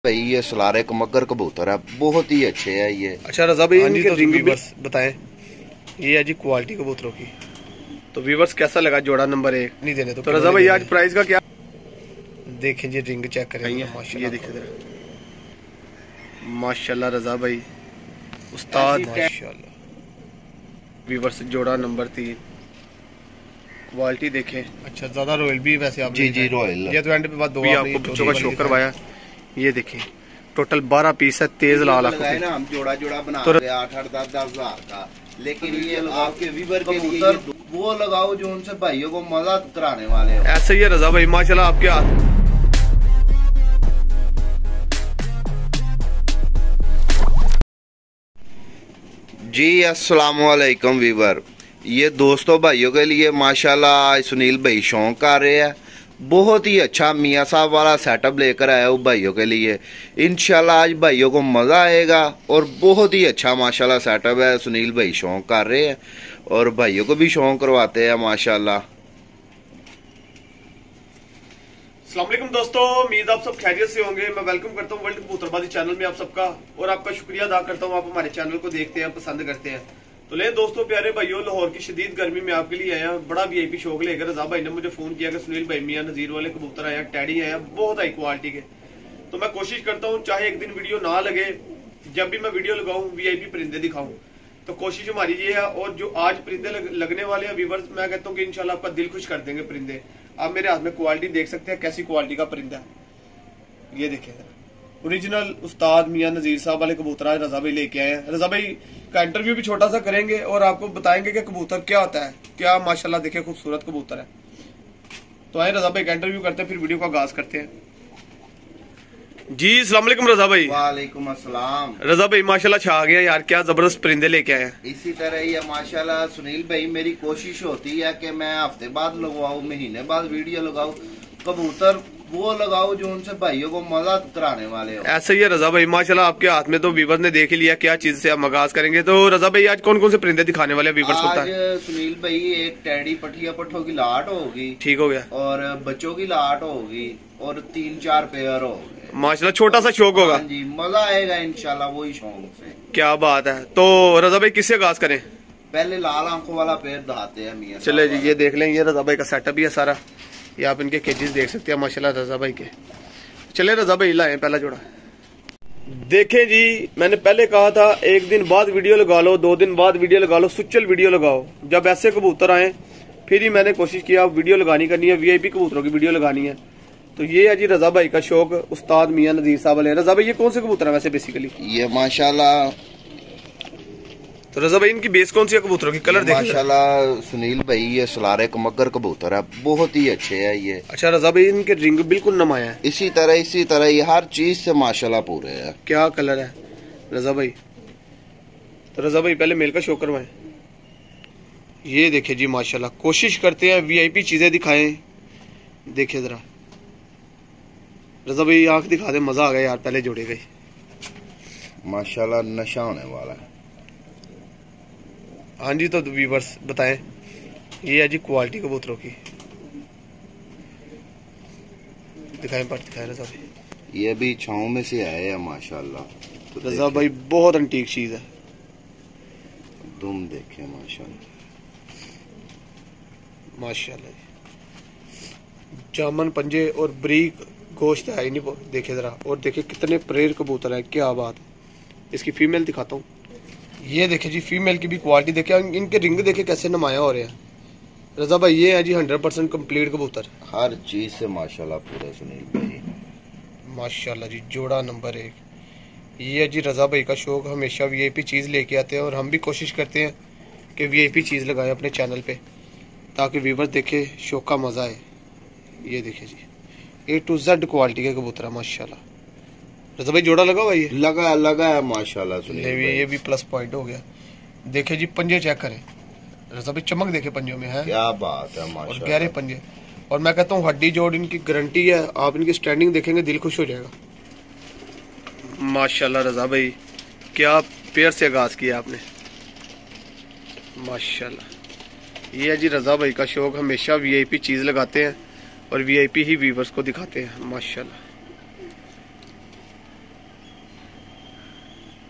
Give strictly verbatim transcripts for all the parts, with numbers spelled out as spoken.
भाई ये सलारे मगर कबूतर है, बहुत ही अच्छे है ये। अच्छा रजा भाई, इनके तो रिंग व्यूवर्स बताएं। ये है जी क्वालिटी कबूतरों की। तो व्यूवर्स कैसा लगा जोड़ा नंबर एक? नहीं देने तो, तो रजा भाई आज प्राइस का क्या? देखें जी, रिंग चेक करें। ये देखें जरा, माशाल्लाह रजा भाई उस्ताद माशाल्लाह। व्यूवर्स जोड़ा नंबर तीन, क्वालिटी देखें। अच्छा ज्यादा रॉयल भी वैसे आप? जी जी रॉयल। ये तो एंड पे बात दो आपको बच्चों का शो करवाया। ये देखें टोटल बारह पीस है, तेज लाल आंखों ना हम जोड़ा जोड़ा बना तो आठ आठ दस दस हजार का, लेकिन ये आपके व्यूअर के लिए वो लगाओ जो उनसे भाइयों को मजा कराने वाले हो। ऐसे ही है रजा भाई माशाल्लाह आपके हाथ। जी अस्सलाम वालेकुम व्यूअर, ये दोस्तों भाइयों के लिए माशाल्लाह आज सुनील भाई शौक कर रहे हैं। बहुत ही अच्छा मियाँ साहब वाला सेटअप लेकर आया हूँ भाइयों के लिए। इंशाल्लाह आज भाइयों को मज़ा आएगा और बहुत ही अच्छा माशाल्लाह सेटअप है। सुनील भाई शौक कर रहे हैं और भाइयों को भी शौक करवाते हैं माशाल्लाह। अस्सलाम वालेकुम दोस्तों, उम्मीद आप सब खैरियत से होंगे। मैं वेलकम करता हूँ वर्ल्ड कबूतरबाजी चैनल में आप सबका, और आपका शुक्रिया अदा करता हूँ आप हमारे चैनल को देखते हैं, पसंद करते हैं। तो ले दोस्तों प्यारे भाइयों, लाहौर की शदीद गर्मी में आपके लिए आया बड़ा वीआईपी शौक लेकर। रजा भाई ने मुझे फोन किया कि सुनील भाई मियां नजीर वाले कबूतर आया, टैडी आया, बहुत हाई क्वालिटी के। तो मैं कोशिश करता हूँ चाहे एक दिन वीडियो ना लगे, जब भी मैं वीडियो लगाऊं वीआईपी परिंदे दिखाऊं। तो कोशिश हमारी ये है, और जो आज परिंदे लग, लगने वाले हैं व्यूअर्स, मैं कहता हूँ कि इंशाल्लाह आपका दिल खुश कर देंगे परिंदे। आप मेरे हाथ में क्वालिटी देख सकते हैं कैसी क्वालिटी का परिंदा है। ये देखें ओरिजिनल उस्ताद मियां नजीर साहब वाले कबूतर आज रजा भाई लेके आए हैं। रजा भाई का इंटरव्यू भी छोटा सा करेंगे और आपको बताएंगे कि कबूतर क्या होता है, क्या माशाल्लाह देखिए खूबसूरत कबूतर है। तो आए रजा भाई का इंटरव्यू करते हैं, फिर वीडियो का आगाज करते हैं। जी अस्सलाम वालेकुम रजा भाई। वालेकुम अस्सलाम। रजा भाई माशाल्लाह छा गया यार, क्या जबरदस्त परिंदे लेके आए हैं। इसी तरह ही है माशाल्लाह सुनील भाई, मेरी कोशिश होती है कि मैं हफ्ते बाद लगवाऊं, महीने बाद वीडियो लगाऊं, कबूतर वो लगाओ जो उनसे भाइयों को मजा कराने वाले हो। ऐसे ही है रजा भाई माशाल्लाह आपके हाथ में। तो व्यूअर्स ने देख ही लिया क्या चीज से आप आगाज करेंगे। तो रजा भाई आज कौन कौन से परिंदे दिखाने वाले व्यूअर्स को बताएं। आज सुनील भाई एक टैडी पठिया पठों की लाट होगी, ठीक हो गया, और बच्चों की लाट होगी, और तीन चार पेयर हो गए। माशाल्लाह छोटा सा शौक होगा। हाँ जी, मजा आएगा इंशाल्लाह वही शौक से। क्या बात है। तो रजा भाई किससे आगाज करें? पहले लाल आंखों वाला पेड़ दिखाते हैं मियां। चले जी, ये देख लें, ये रजा भाई का सेटअप भी है सारा। ये आप इनके केजेस देख सकते हैं माशाल्लाह रजा भाई के। चले रजा भाई लाए पहला जोड़ा। देखें जी, मैंने पहले कहा था एक दिन बाद वीडियो लगा लो, दो दिन बाद वीडियो लगा लो, सुचल वीडियो लगाओ। जब ऐसे कबूतर आए फिर ही मैंने कोशिश किया वीडियो लगानी करनी है, वीआईपी कबूतरों की वीडियो लगानी है। तो ये है जी रजा भाई का शौक, उस्ताद मियां नजीर साहब वाले। रजा भाई ये कौन से कबूतर है वैसे बेसिकली? ये माशाल्लाह। तो रजा भाई इनकी बेस कौन सी है कबूतरों की? कलर देखिए माशाल्लाह सुनील भाई ये सलारे मगर कबूतर है, बहुत ही अच्छे है ये। अच्छा रजा भाई इनके रिंग बिल्कुल नमाया है। इसी तरह इसी तरह ये हर चीज से माशाल्लाह पूरे है। क्या कलर है रजा भाई। तो रजा भाई पहले मेल का शो करवाएं। ये देखिए जी माशाल्लाह, कोशिश करते हैं वीआईपी चीजें दिखाएं। देखिए जरा रजा भाई आंख दिखा दे, मजा आ गया यार, पहले जोड़े गए माशाल्लाह, नशा होने वाला है। हाँ जी, तो व्यूअर्स बताएं। ये है जी क्वालिटी कबूतरों की, दिखाएं पर दिखाएं रजा भाई। ये भी छाँव में से आए हैं माशाल्लाह। तो रजा भाई बहुत अंटीक चीज है। तुम देखे माशाल्लाह माशाल्लाह जामन पंजे और ब्रीक गोश्त है नहीं, देखे जरा। और देखे कितने प्रेर कबूतर है, क्या बात। इसकी फीमेल दिखाता हूँ। ये देखे जी फीमेल की भी क्वालिटी देखे, इनके रिंग देखे कैसे नमाया हो रहे हैं। रजा भाई ये है जी हंड्रेड परसेंट कम्प्लीट कबूतर, हर चीज से माशाल्लाह पूरे सुनील भाई माशाल्लाह जी। जोड़ा नंबर एक ये है जी रजा भाई का शौक, हमेशा वीआईपी चीज लेके आते हैं, और हम भी कोशिश करते हैं कि वीआईपी चीज लगाएं अपने चैनल पे, ताकि व्यूअर्स देखे शौक का मजा आए। ये देखे जी ए टू जेड क्वालिटी के कबूतर है माशाल्लाह। रजा भाई जोड़ा लगा हुआ ये? लगा लगा है माशाल्लाह सुनील भाई। ये भी प्लस पॉइंट हो गया। देखे जी पंजे चेक करें रजा भाई, चमक देखे पंजों में है, क्या बात है माशाल्लाह, और गहरे पंजे। और मैं कहता हूँ हड्डी जोड़ इनकी गारंटी है, आप इनकी स्टैंडिंग देखेंगे दिल खुश हो जाएगा माशाल्लाह। रजा भाई क्या पेयर से आगाज किया आपने माशाल्लाह। ये है जी रजा भाई का शौक, हमेशा वीआईपी चीज लगाते हैं और वीआईपी ही व्यूअर्स को दिखाते हैं माशाल्लाह।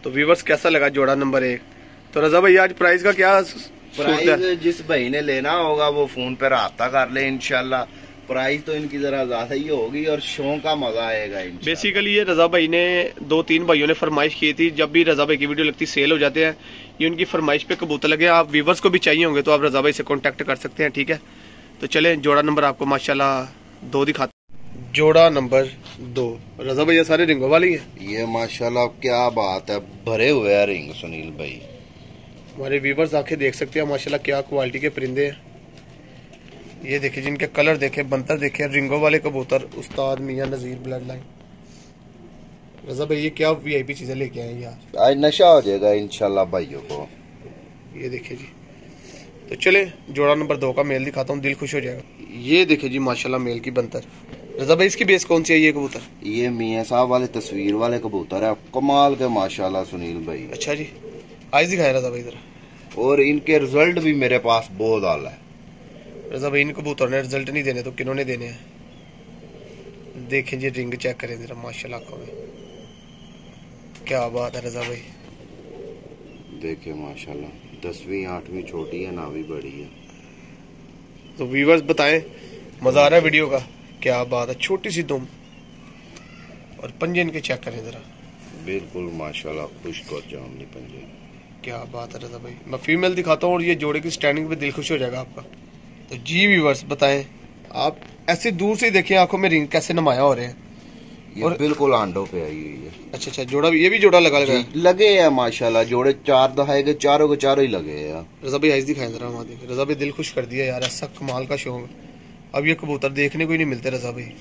तो व्यूवर्स कैसा लगा जोड़ा नंबर एक? तो रजा भाई आज प्राइस का क्या? प्राइस जिस भाई ने लेना होगा वो फोन पे राब्ता कर ले इंशाल्लाह। प्राइस तो इनकी जरा ज्यादा ही होगी और शो का मजा आएगा इंशाल्लाह। बेसिकली ये रजा भाई ने दो तीन भाइयों ने फरमाइश की थी, जब भी रजा भाई की वीडियो लगती सेल हो जाते हैं, ये उनकी फरमाइश पे कबूतर लगे। आप व्यूवर्स को भी चाहिए होंगे तो आप रजा भाई से कांटेक्ट कर सकते हैं, ठीक है। तो चले जोड़ा नंबर आपको माशाल्लाह दो दिखाते। जोड़ा नंबर दो रजा भाई ये सारे रिंगों वाले ही है। ये माशाल्लाह क्या बात है, भरे हुए हैं रिंग सुनील भाई। हमारे व्यूवर्स आके देख सकते हैं माशाल्लाह क्या क्वालिटी के परिंदे हैं। ये देखिए जिनके कलर देखे, बनतर देखे, रिंगों वाले कबूतर उस्ताद मियां नजीर ब्लड लाइन। रजा भाई ये क्या वीआईपी चीजें लेके आए यार, आज नशा हो जाएगा इंशाल्लाह भाइयों को। ये देखिए जी। तो चले जोड़ा नंबर दो का मेल दिखाता हूँ, दिल खुश हो जाएगा। ये देखिए जी माशाल्लाह मेल की बनतर। रजा भाई इसकी बेस कौन सी है ये कबूतर? ये मियां साहब वाले तस्वीर वाले कबूतर है, कमाल के माशाल्लाह सुनील भाई। अच्छा जी, आज दिखाया रजा भाई जरा। और इनके रिजल्ट भी मेरे पास बहुत आला है। रजा भाई इन कबूतर ने रिजल्ट नहीं देने तो किन्होंने देने हैं? देखें जी रिंग चेक करें जरा माशाल्लाह आंखों में, क्या बात है रजा भाई। देखिए माशाल्लाह दसवीं आठवीं छोटी है, नावी बड़ी है। तो व्यूवर्स बताएं मजा आ रहा है वीडियो का? क्या बात है, छोटी सी दुम और पंजे इनके चेक करें जरा, बिल्कुल माशाल्लाह खुश और जामनी पंजे। क्या बात है रजा भाई। मैं फीमेल दिखाता हूँ और ये जोड़े की स्टैंडिंग पे दिल खुश हो जाएगा आपका। तो जी व्यूवर्स बताएं, आप ऐसे दूर से देखें आंखों में रिंग कैसे नुमाया हो रहे हैं। ये और बिल्कुल आंडों पे आई हुई है। अच्छा अच्छा, जोड़ा भी, ये भी जोड़ा लगा लगा लगे है माशाल्लाह। जोड़े चार दहाए के, चारों के चारों ही लगे हैं। रजा भाई आइज दिखाएं जरा। वहाँ देखिए रजा भाई दिल खुश कर दिया यार, ऐसा कमाल का शौक। अब ये कबूतर देखने को ही नहीं मिलते रजा भाई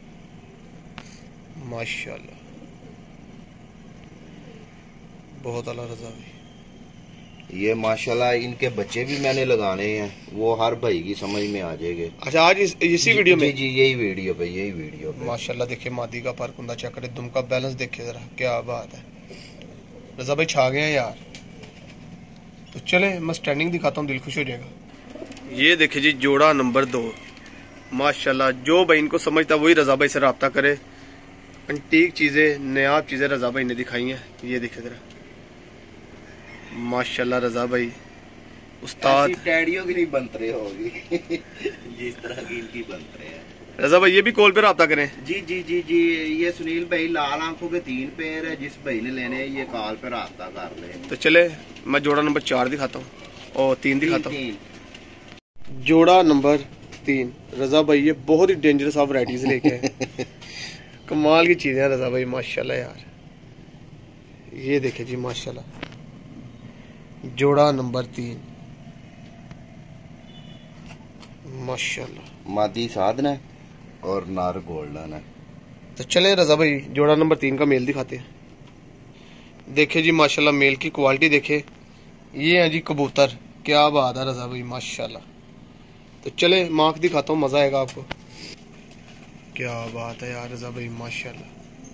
माशाल्लाह, बहुत आला रजा भाई। ये माशाल्लाह इनके बच्चे भी मैंने लगाने हैं, वो हर भाई की समझ में आ जाएंगे। अच्छा आज इस, इसी वीडियो में? जी जी यही वीडियो पे, यही वीडियो पे। माशाल्लाह देखिए मादी का पर कुंदा चेक करे, दुम का बैलेंस देखिए जरा, क्या बात है। रजा भाई छा गए हैं यार। तो चले मैं स्टैंडिंग दिखाता हूँ, दिल खुश हो जाएगा। ये देखिए जी जोड़ा नंबर दो माशाल्लाह। जो भाई इनको समझता वही रजा भाई से रब्ता करे। अंटीक चीजें, नायाब चीजें रजा भाई ने दिखाई हैं। ये देखिए जरा माशाल्लाह रजा भाई उस्ताद। टैडियों की नहीं बनतरे होगी जिस तरह की इनकी बनतरे हैं। रजा भाई ये भी कॉल पे रब्ता करें। जी जी जी जी ये सुनील भाई लाल आंखों के तीन पैर है, जिस भाई ने लेने हैं ये कॉल पे रब्ता कर ले। तो चले मैं जोड़ा नंबर चार दिखाता हूँ और तीन दिखाता हूँ। जोड़ा नंबर तीन रजा भाई ये बहुत ही डेंजरस आप वैरायटीज लेके आए कमाल की चीजें हैं रजा भाई माशाल्लाह यार। ये देखे जी माशाल्लाह जोड़ा नंबर तीन माशाल्लाह। मादी साधन है और नार गोल्डन है। तो चले रजा भाई जोड़ा नंबर तीन का मेल दिखाते हैं। देखे जी माशाल्लाह मेल की क्वालिटी देखे। ये है जी कबूतर, क्या बात है रजा भाई माशाल्लाह। तो चले मार्क दिखाता हूँ, मजा आएगा आपको। क्या बात है यार रजा भाई माशाल्लाह।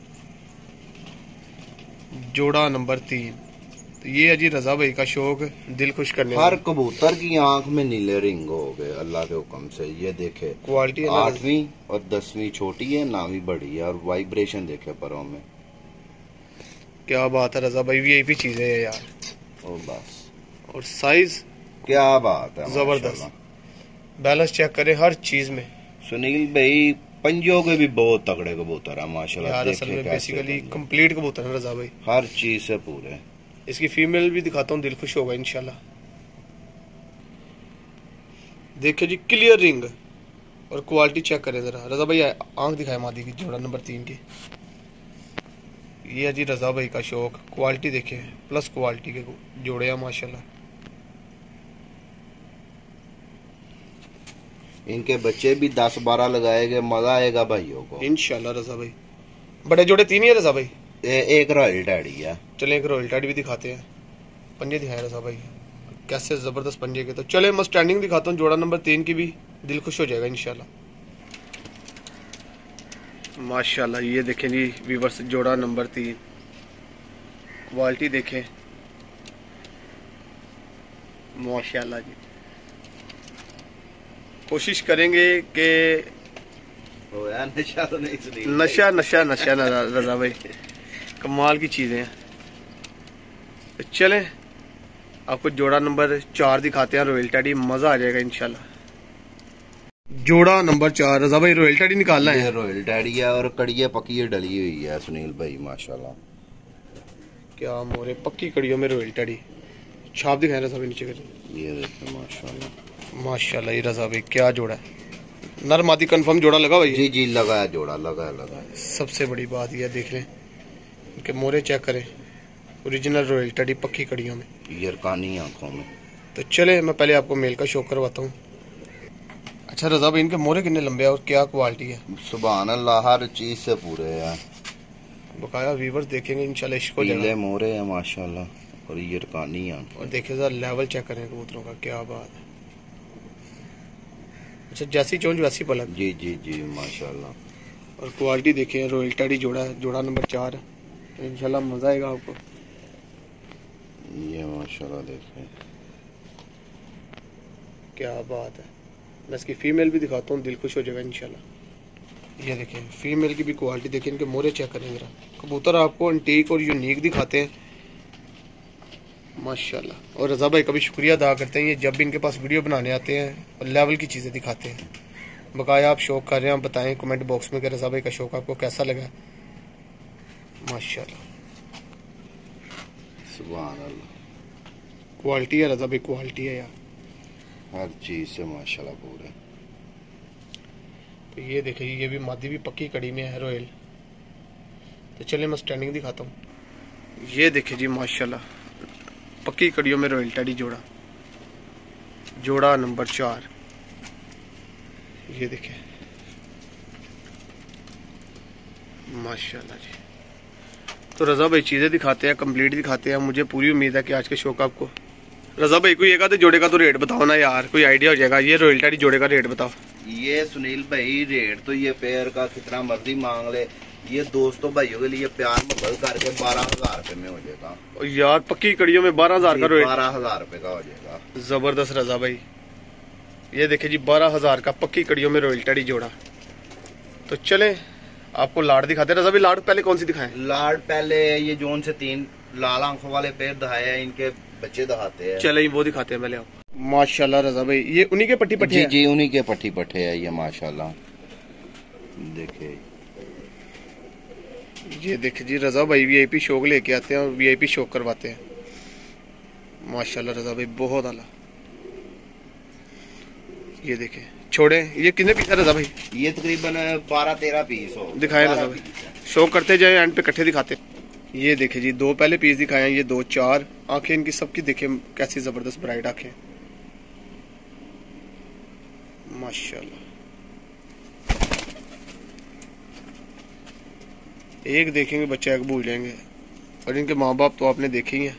जोड़ा नंबर तीन। तो ये है जी रजा भाई का शौक, दिल खुश करने। हर कबूतर की आंख में नीले रिंग हो गए अल्लाह के हुक्म से। ये देखे क्वालिटी आठवीं और दसवीं छोटी है, नावी बड़ी है, और वाइब्रेशन देखे परों में। क्या बात है रजा भाई, वीआईपी चीजें है यार। ओ बस, और साइज क्या बात है जबरदस्त। बैलेंस चेक करें हर चीज में। सुनील भाई पंजों के भी बहुत तगड़े कबूतर है माशाल्लाह। यार असल में बेसिकली कंप्लीट कबूतर है रजा भाई, हर चीज से पूरे। इसकी फीमेल भी दिखाता हूँ, दिल खुश होगा इंशाल्लाह। देखिए जी क्लियर रिंग और क्वालिटी चेक करें जरा। रजा भाई आंख दिखाए मादी की, जोड़ा नंबर तीन की। ये है जी रजा भाई का शौक, क्वालिटी देखे प्लस क्वालिटी के जोड़े हैं माशाल्लाह। इनके बच्चे भी दस बारह लगाए गए, मजा आएगा भाइयों को इंशाल्लाह। रजा भाई बड़े जोड़े तीन ही है रजा भाई। ए, एक रॉयल डैडी है। चले एक रॉयल डैडी भी दिखाते हैं। पंजे दिखाए रजा भाई कैसे जबरदस्त पंजे के। तो चले मैं स्टैंडिंग दिखाता हूँ जोड़ा नंबर तीन की भी, दिल खुश हो जाएगा इंशाल्लाह माशाल्लाह। ये देखें जी व्यूअर्स जोड़ा नंबर तीन, क्वालिटी देखें माशाल्लाह जी। कोशिश करेंगे कि नशा तो नहीं, नशा नशा नशा ना रजा भाई, कमाल की चीजें हैं। तो चले आपको जोड़ा नंबर चार दिखाते हैं, रॉयल टैडी, मजा आ जाएगा इंशाल्लाह। जोड़ा नंबर चार, रजा भाई रॉयल टैडी निकालना है। रॉयल टैडी है और कड़िया पकी डली हुई है सुनील भाई माशाल्लाह। क्या मोरे पक्की कड़ियों में रॉयल टैडी, छाप दिखाए रजा भाई नीचे कर। ये देखो माशाल्लाह माशाल्लाह, ये रजा भाई क्या जोड़ा है, नर मादी कंफर्म जोड़ा लगा भाई? जी जी लगा है जोड़ा, लगा है लगा है। सबसे बड़ी बात यह देख लें, इनके मोरे चेक करें, ओरिजिनल रॉयल टैडी पक्की कड़ियों में, यरकानी आंखों में। तो चले मैं पहले आपको मेल का शो करवाता हूँ। अच्छा रजा भाई इनके मोरे कितने लंबे हैं और क्या क्वालिटी है? सुभान अल्लाह, हर चीज से पूरे हैं। बकाया व्यूवर्स देखेंगे इंशाल्लाह, इसको पीले मोरे हैं माशाल्लाह और यरकानी आंख। और देखिए जरा लेवल चेक करें कबूतरों का, क्या बात है। अच्छा जैसी चोंच वैसी पलक। जी जी जी माशाल्लाह। और क्वालिटी देखिए, रॉयल टैडी जोड़ा है, जोड़ा नंबर चार है, तो इंशाल्लाह मजा आएगा आपको। ये माशाल्लाह देखें क्या बात है। मैं इसकी फीमेल भी दिखाता हूँ, दिल खुश हो जाएगा इंशाल्लाह। ये देखें फीमेल की भी क्वालिटी देखिए, इनके मोरे चेक करें जरा। कबूतर आपको एंटीक और यूनिक दिखाते हैं माशाल्लाह। और रजा भाई का भी शुक्रिया अदा करते हैं, ये जब भी इनके पास वीडियो बनाने आते हैं और लेवल की चीज़ें दिखाते हैं। बकाया आप शौक कर रहे हैं, आप बताएं कमेंट बॉक्स में कि रजा भाई का शौक आपको कैसा लगा। माशाल्लाह सुभान अल्लाह, क्वालिटी है रजा भाई, क्वालिटी है यार, हर चीज से माशाल्लाह पूरे। तो ये देखिए, ये भी मादी भी पक्की कड़ी में है रॉयल। तो चलिए मैं स्टैंडिंग दिखाता हूँ। ये देखिए जी माशाल्लाह, पक्की कड़ियों में रॉयल टैडी जोड़ा, जोड़ा नंबर चार। ये देखिए माशाल्लाह जी। तो रजा भाई चीज़ें दिखाते हैं, कंप्लीट दिखाते हैं। मुझे पूरी उम्मीद है कि आज के शो का आपको रजा भाई कोई एक आधे जोड़े का तो रेट बताओ ना यार, कोई आइडिया हो जाएगा। ये रॉयल टैडी जोड़े का रेट बताओ। ये सुनील भाई रेट तो ये पेयर का कितना मर्जी मांग ले, ये दोस्तों भाइयों के लिए प्यार मोहब्बत करके बारह हजार रुपए में हो जाएगा। और यार पक्की कड़ियों में बारह हजार का रेट, बारह हजार रुपए का हो जाएगा। जबरदस्त रजा भाई। ये देखिए जी बारह हजार का पक्की कड़ियों में रॉयल टैडी जोड़ा। तो चले आपको लाड दिखाते हैं। रजा भाई लाड पहले कौन सी दिखाएं? लाड पहले ये जोन से तीन लाल आंखों वाले पेड़ दिखाए हैं, इनके बच्चे दिखाते हैं। चले वो दिखाते हैं पहले आपको। माशाल्लाह रजा भाई ये उन्हीं के पट्टी पट्टी जी है? जी उन्हीं के पट्टी पट्टे है ये माशाल्लाह। देखिए ये देखिए जी रजा भाई वीआईपी शौक लेके आते हैं और वीआईपी शौक करवाते हैं माशाल्लाह रजा भाई, बहुत आला। ये देखें छोड़े, ये कितने पीस है रजा भाई? ये तकरीबन बारह तेरह पीस हो। दिखाए रजा भाई, शौक करते जाए एंड पे इकट्ठे दिखाते। ये देखे जी दो पहले पीस दिखाए हैं, ये दो चार। आंखें इनकी सबकी देखे कैसी जबरदस्त ब्राइट आंखें माशाल्लाह। एक देखेंगे बच्चा एक भूल जाएंगे, और इनके माँ बाप तो आपने देखे ही हैं।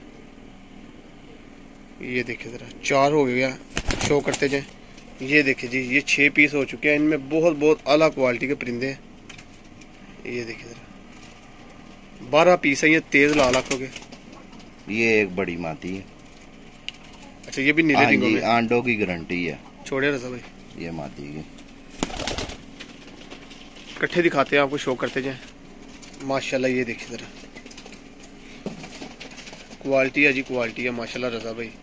ये देखे जरा चार हो गया, शो करते जाए। ये देखे जी ये छह पीस हो चुके हैं, इनमें बहुत बहुत आला क्वालिटी के परिंदे हैं। ये देखे जरा बारह पीस है, ये तेज लाल आंखों के। ये एक बड़ी माती है। अच्छा ये भी नीले रिंगों में, आंडों की गारंटी है। छोड़े रजा भाई, ये माती की इकट्ठे दिखाते हैं आपको, शो करते जाए माशाल्लाह। ये देखिए जरा क्वालिटी है जी, क्वालिटी है माशाल्लाह रजा भाई।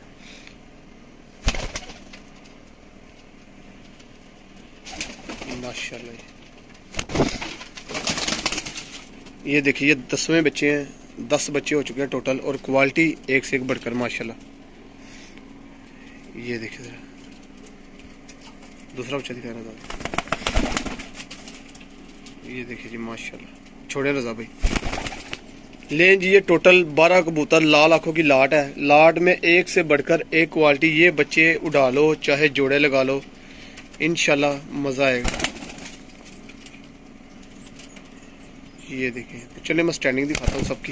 माशाल्लाह ये देखिए, ये दसवें बच्चे हैं, दस बच्चे हो चुके हैं टोटल, और क्वालिटी एक से एक बढ़कर माशाल्लाह। ये देखिए जरा दूसरा बच्चा दिखा रहा था। ये देखिए जी माशाल्लाह, छोड़े रजा भाई। लें जी ये टोटल बारह कबूतर लाल आंखों की लाट है। लाट में एक से बढ़कर एक क्वालिटी। ये बच्चे उड़ा लो चाहे जोड़े लगा लो, इंशाल्लाह मजा आएगा। ये देखें, तो चलिए मैं स्टैंडिंग दिखाता हूँ सबकी।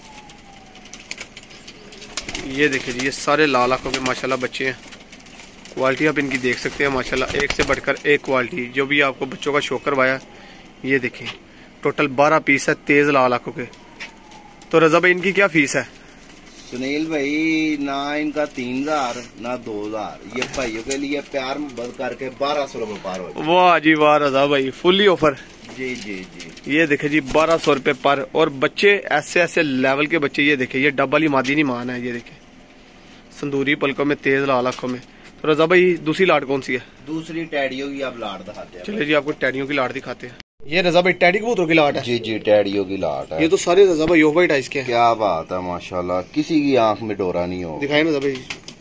ये देखिए जी ये सारे लाल आंखों के माशाल्लाह बच्चे हैं। क्वालिटी आप इनकी देख सकते हैं माशाल्लाह, एक से बढ़कर एक क्वालिटी। जो भी आपको बच्चों का शौक करवाया, ये देखें टोटल बारह पीस है तेज लाल आंखों के। तो रजा भाई इनकी क्या फीस है? सुनील भाई ना इनका तीन हजार ना दो हजार, ये भाइयों के लिए प्यार मोहब्बत करके बारह सौ रुपए पार हो। वाह जी वाह रजा भाई, फुल्ली ऑफर। जी जी जी। ये देखे जी बारह सौ रुपए पर। और बच्चे ऐसे ऐसे लेवल के बच्चे, ये देखे, ये डबल ही मादी नहीं मान है। ये देखे संदूरी पलकों में, तेज लाल आंखों में। तो रजा भाई दूसरी लाट कौन सी है? दूसरी टैडियों की आप लाट दिखाते हैं। चलिए जी आपको टैडियों की लाट दिखाते हैं। ये रजा भाई टैडी कबूतरों की लाट है। जी जी टैडियों की लाट है। ये तो सारे रजा भाई ऑफ वाइट आइस के हैं। क्या बात है, माशाल्लाह, किसी की आंख में डोरा नहीं हो। दिखाए ना रजा भाई,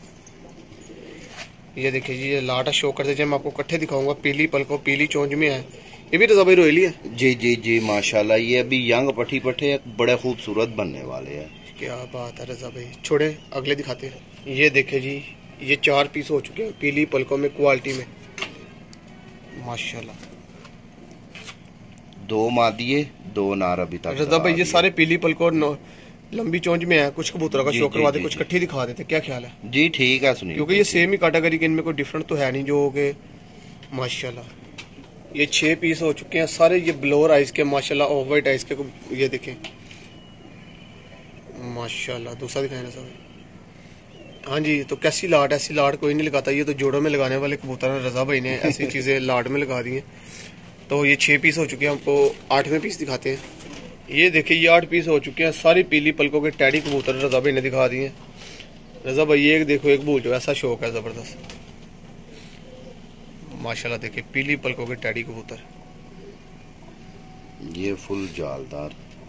ये देखिए जी, ये लाट शो करते हैं। मैं आपको इकट्ठे दिखाऊंगा। पीली पलकों, पीली चोंच में है। ये भी रजा भाई रोयली है। जी जी जी माशाल्लाह, ये अभी यंग पट्टी पट्टे बड़े खूबसूरत बनने वाले हैं। क्या बात है रजा भाई। छोड़े अगले दिखाते हैं। ये देखे जी, ये चार पीस हो चुके हैं पीली पलकों में, क्वालिटी में माशाल्लाह। दो मादिये दो नार अभी तक। रजा भाई ये सारे पीली पलकों लंबी चोंच में है। कुछ कबूतरों का शो करवा दे, कुछ इकट्ठी दिखा देते, क्या ख्याल है? जी ठीक है सुनिए, क्योंकि ये सेम ही कैटेगरी के, इनमें कोई डिफरेंट तो है नहीं जो के माशाल्लाह। ये छह पीस हो चुके हैं सारे। ये ब्लोर आइस के माशाल्लाह, ऑफ वाइट आइस के। ये देखें माशाल्लाह। दूसरा दिखाएं रजा भाई। हाँ जी, तो कैसी लाट, ऐसी लाट कोई नहीं लगाता। ये तो जोड़ों में लगाने वाले कबूतर हैं। रजा भाई ने ऐसी चीजें लाट में लगा दी हैं। तो ये छह पीस हो चुके हैं। आपको आठवें पीस दिखाते हैं। ये देखिए, ये आठ पीस हो चुके हैं सारी पीली पलकों के टैडी कबूतर रजा भाई ने दिखा दिए। रजा भाई ये एक देखो, एक भूल जो ऐसा शौक है जबरदस्त माशाल्लाह। देखिए पीली पलकों के टैडी कबूतर, ये फुल जालदार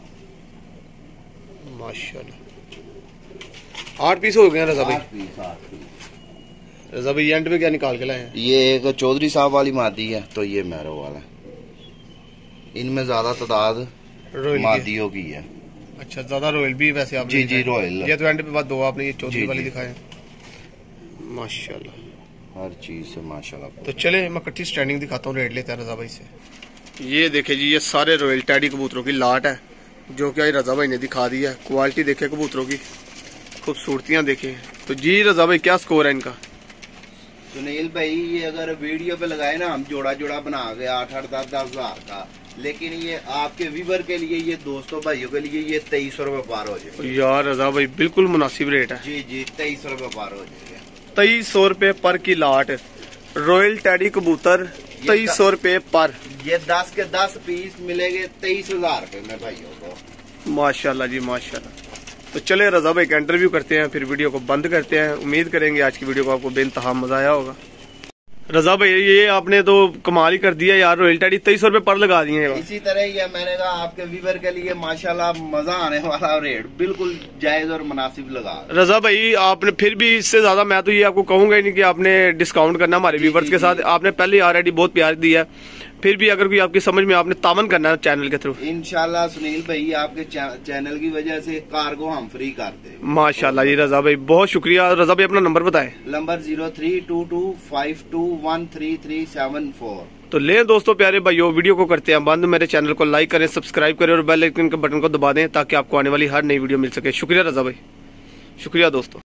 माशाल्लाह। आठ पीस हो गए हैं रजा भाई। पीस, आठ पीस। रजा भाई एंड पे क्या निकाल के लाए हैं? ये एक चौधरी साहब वाली मादी है, तो ये मैरो वाला है। इनमें ज्यादा तादाद मादियों की है। अच्छा, ज्यादा रॉयल भी वैसे आप? जी जी रॉयल। ये तो एंड पे बात दो आपने ये चौधरी वाली दिखाए माशाल्लाह, हर चीज से माशाल्लाह। तो चले मैं कट्ठी स्टैंडिंग दिखाता हूँ, रेट लेते हैं रजा भाई से। ये देखे जी, ये सारे रॉयल टैडी कबूतरों की लाट है जो कि रजा भाई ने दिखा दी है। क्वालिटी देखे कबूतरों की, खूबसूरतियां देखे। तो जी रजा भाई क्या स्कोर है इनका? सुनील भाई ये अगर वीडियो पे लगाए ना हम, जोड़ा जोड़ा बना के आठ आठ दस दस हजार का, लेकिन ये आपके व्यूवर के लिए, ये दोस्तों भाइयों के लिए ये तेईस सौ रूपये पार हो जाएगा। यार रजा भाई बिल्कुल मुनासिब रेट है। जी जी तेईस सौ रूपये पार हो जाएगा। तेईस सौ रूपये पर की लाट रॉयल टैडी कबूतर, तेईस सौ रूपये पर। ये दस के दस पीस मिलेंगे तेईस हजार रूपये में भाइयों को। माशाल्लाह जी माशाल्लाह। तो चले रजा भाई का इंटरव्यू करते हैं, फिर वीडियो को बंद करते हैं। उम्मीद करेंगे आज की वीडियो को आपको बेइंतहा मजा आया होगा। रजा भाई ये आपने तो कमाल ही कर दिया यार, रॉयल टैडी तेईस सौ रूपये पर लगा दिए। इसी तरह ये मैंने कहा आपके व्यूवर के लिए माशाल्लाह मजा आने वाला रेट बिल्कुल जायज और मुनासिब लगा। रजा भाई आपने फिर भी इससे ज्यादा मैं तो ये आपको कहूंगा ही नहीं कि आपने डिस्काउंट करना हमारे व्यूवर्स के साथ। आपने पहले ऑलरेडी बहुत प्यार दिया है, फिर भी अगर कोई आपकी समझ में, आपने तावन करना है चैनल के थ्रू। इंशाल्लाह सुनील भाई आपके चैनल की वजह से कार्गो हम फ्री करते हैं। माशाल्लाह जी रजा भाई बहुत शुक्रिया। रजा भाई अपना नंबर बताएं। Number zero three two two five two one three three seven four. तो ले दोस्तों प्यारे भाइयों, वीडियो को करते हैं बंद। मेरे चैनल को लाइक करें, सब्सक्राइब करें और बेल आइकन के बटन को दबा दें ताकि आपको आने वाली हर नई वीडियो मिल सके। शुक्रिया रजा भाई, शुक्रिया दोस्तों।